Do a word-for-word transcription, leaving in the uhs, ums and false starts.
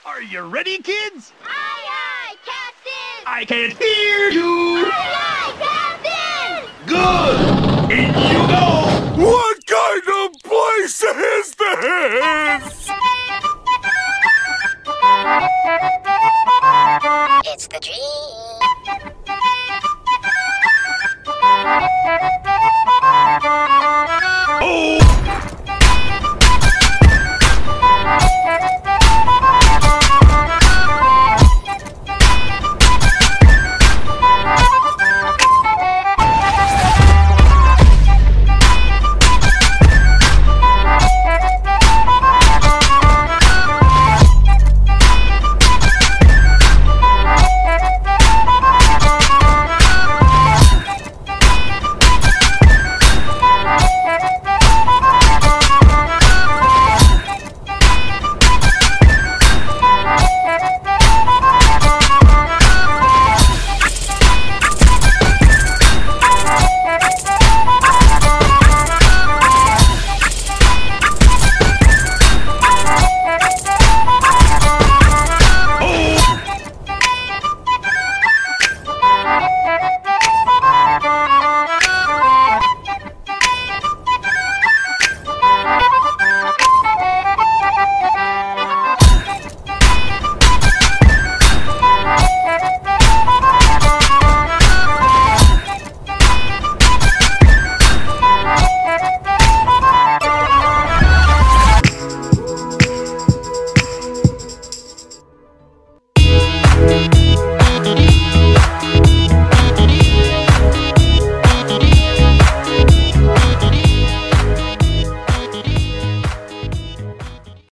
Are you ready, kids? Aye, aye, Captain! I can't hear you! Aye, aye, Captain! Good! In you go! What kind of place is this?